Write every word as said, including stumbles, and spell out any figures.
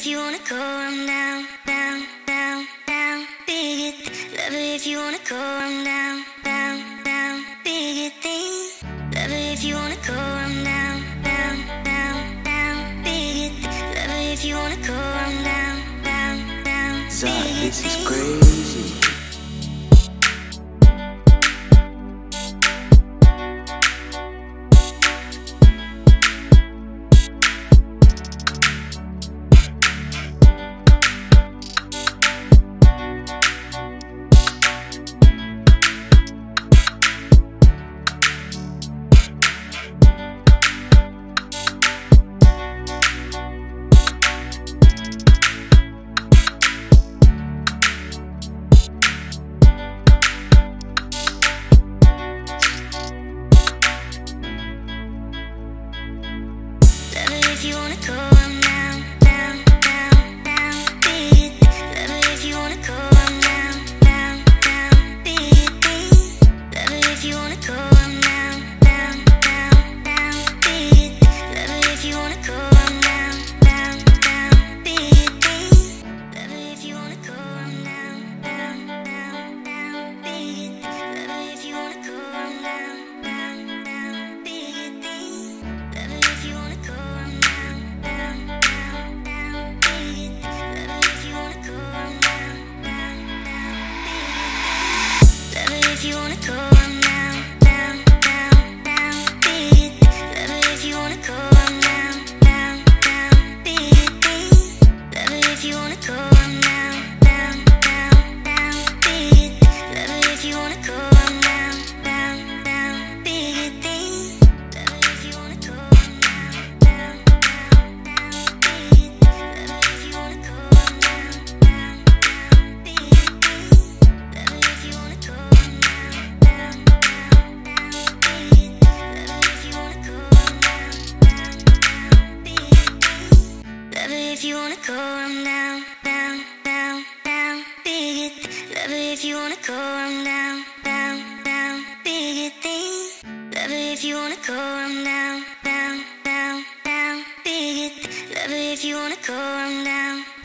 if you wanna go, I'm down, down, down, down, big it. Love it if you wanna go, I'm down, down, down, big it thing. Love it if you wanna go, I'm down, down, down, down, big it. Love it if you wanna go, I'm down, down, down, big it thing. This is crazy. If you wanna go, I'm down, down, down, down, big it. Love it if you wanna go, I'm down, down, down, big it. Love it if you wanna go, I'm down, down, down, down, big it. Love it if you wanna go, I'm down, down, down, big it. Love it if you wanna go, I'm down, down, down, down, big it. Love it if you wanna go, I'm down, down, down, big it. Love it if you wanna go, I'm down, down, down, down, big it. Love it if you wanna go, I'm down, down, down, big it. Love it if you wanna go, I'm down, down, down, down, big it. Love it if you wanna go, I'm down, down, down, big it. Love it if you wanna go, I'm down, down, down, down, big it. Love it if you wanna go, I'm down, down, down, big it. Love it if you wanna go, I'm down, down, down, down, big it. Love it if you wanna go, I'm down, down, down, big it. Love it if you wanna go, I'm down, down, down, down, big it. Love it if you wanna go, I'm down, down, down, big it. Love it if you wanna go, I'm down, down, down, down, big it. Love it if you wanna go, I'm down, down, down, big it. Love it if you wanna go, I'm down, down, down, down, big it. Love it if you wanna go, I'm down.